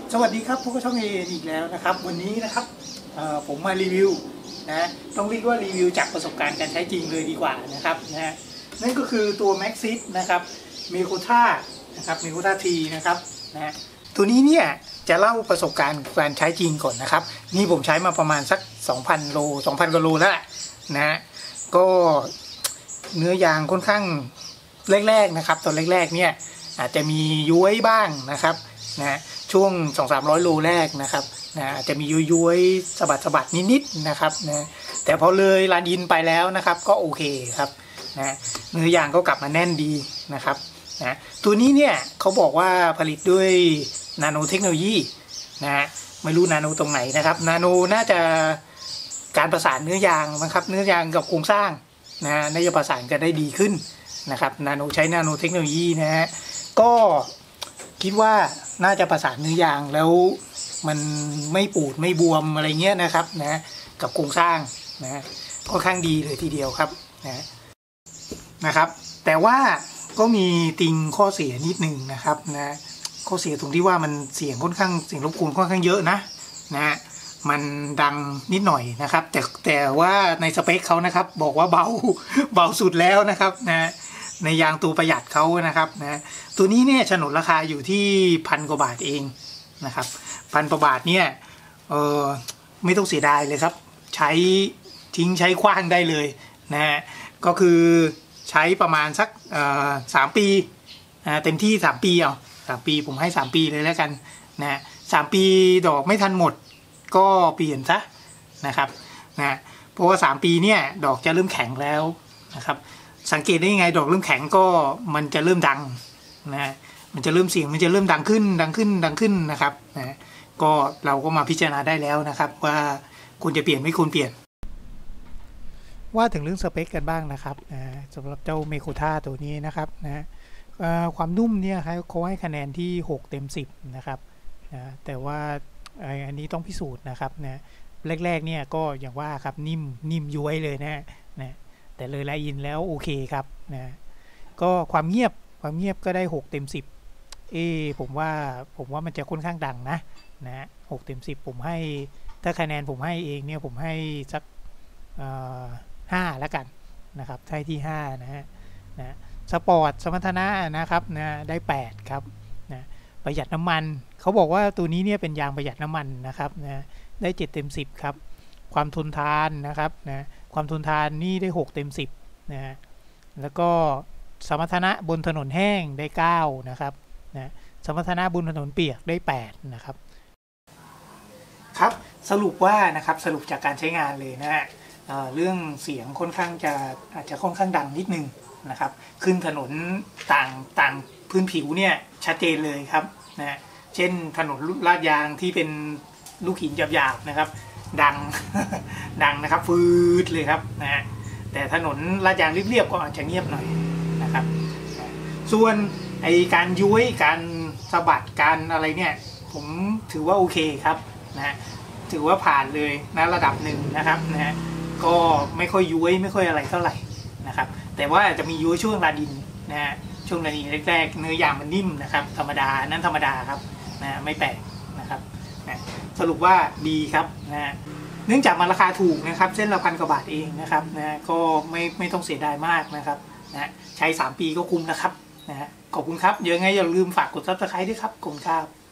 สวัสดีครับพวกช่องเออีกแล้วนะครับวันนี้นะครับผมมารีวิวนะต้องเรียกว่ารีวิวจากประสบการณ์การใช้จริงเลยดีกว่านะครับนั่นก็คือตัว Maxxis นะครับเมโคท่านะครับเมโคท่าทีนะครับตัวนี้เนี่ยจะเล่าประสบการณ์การใช้จริงก่อนนะครับนี่ผมใช้มาประมาณสัก 2,000 โล 2,000 กว่าโลแล้วนะก็เนื้อยางค่อนข้างแรกๆนะครับตอนแรกๆเนี่ยอาจจะมีย้วยบ้างนะครับช่วง 200-300 โลแรกนะครับอาจจะมีย้วยสะบัดนิดๆนะครับแต่พอเลยลานดินไปแล้วนะครับก็โอเคครับเนื้อยางก็กลับมาแน่นดีนะครับตัวนี้เนี่ยเขาบอกว่าผลิตด้วยนาโนเทคโนโลยีไม่รู้นาโนตรงไหนนะครับนาโนน่าจะการประสานเนื้อยางนะครับเนื้อยางกับโครงสร้างน่าจะประสานกันได้ดีขึ้นนะครับนาโนใช้นาโนเทคโนโลยีก็คิดว่าน่าจะประสานเนื้อยางแล้วมันไม่ปูดไม่บวมอะไรเงี้ยนะครับกับโครงสร้างค่อนข้างดีเลยทีเดียวครับนะครับแต่ว่าก็มีติงข้อเสียนิดนึงนะครับข้อเสียตรงที่ว่ามันเสียงค่อนข้างเสียงรบกวนค่อนข้างเยอะนะมันดังนิดหน่อยนะครับแต่ว่าในสเปคเขานะครับบอกว่าเบาสุดแล้วนะครับในยางตัวประหยัดเขานะครับตัวนี้เนี่ยฉนนราคาอยู่ที่1,000 กว่าบาทเองนะครับ1,000 กว่าบาทเนี่ยไม่ต้องเสียดายเลยครับใช้ทิ้งใช้คว้างได้เลยก็คือใช้ประมาณสัก3 ปีเต็มที่3 ปีเอา3 ปีผมให้3 ปีเลยแล้วกัน3 ปีดอกไม่ทันหมดก็เปลี่ยนซะนะครับเพราะว่า3 ปีเนี่ยดอกจะเริ่มแข็งแล้วนะครับสังเกตได้ยังไงดอกเริ่มแข็งก็มันจะเริ่มดังมันจะเริ่มเสียงมันจะเริ่มดังขึ้นนะครับก็เราก็มาพิจารณาได้แล้วนะครับว่าควรจะเปลี่ยนไม่ควรเปลี่ยนว่าถึงเรื่องสเปคกันบ้างนะครับสำหรับเจ้าเมโคท่าตัวนี้นะครับความนุ่มเนี่ยเขาให้คะแนนที่6 เต็ม 10นะครับแต่ว่าอันนี้ต้องพิสูจน์นะครับแรกๆเนี่ยก็อย่างว่าครับนิ่มย้วยเลยนะแต่เลยไลน์อินแล้วโอเคครับก็ความเงียบก็ได้6 เต็ม 10ผมว่ามันจะค่อนข้างดังนะ6 เต็ม 10ผมให้ถ้าคะแนนผมให้เองเนี่ยผมให้สัก5แล้วกันนะครับใช้ที่5นะสปอร์ตสมรรถนะนะครับได้8ครับประหยัดน้ำมันเขาบอกว่าตัวนี้เนี่ยเป็นยางประหยัดน้ำมันนะครับได้7 เต็ม 10ครับความทนทานนะครับความทนทานนี่ได้6 เต็ม 10แล้วก็สมรรถนะบนถนนแห้งได้9นะครับสมรรถนะบนถนนเปียกได้8นะครับครับสรุปจากการใช้งานเลยเรื่องเสียงค่อนข้างอาจจะค่อนข้างดังนิดนึงนะครับขึ้นถนนต่างพื้นผิวเนี่ยชัดเจนเลยครับเช่นถนนลาดยางที่เป็นลูกหินหยาบๆนะครับดังนะครับฟืดเลยครับแต่ถนนลาดยางเรียบๆก็อาจจะเงียบหน่อยนะครับส่วนการย้วยการสะบัดการอะไรเนี่ยผมถือว่าโอเคครับถือว่าผ่านเลยระดับหนึ่งนะครับก็ไม่ค่อยย้วยไม่ค่อยอะไรเท่าไหร่นะครับแต่ว่าจะมีย้วยช่วงลาดินช่วงลาดินแรกๆเนื้อยางมันนิ่มนะครับธรรมดาครับไม่แปลกนะครับสรุปว่าดีครับเนื่องจากมันราคาถูกนะครับเส้นละ1,000 กว่าบาทเองนะครับก็ไม่ต้องเสียดายมากนะครับใช้3 ปีก็คุ้มนะครับขอบคุณครับอย่าลืมฝากกด Subscribe ด้วยครับขอบคุณครับ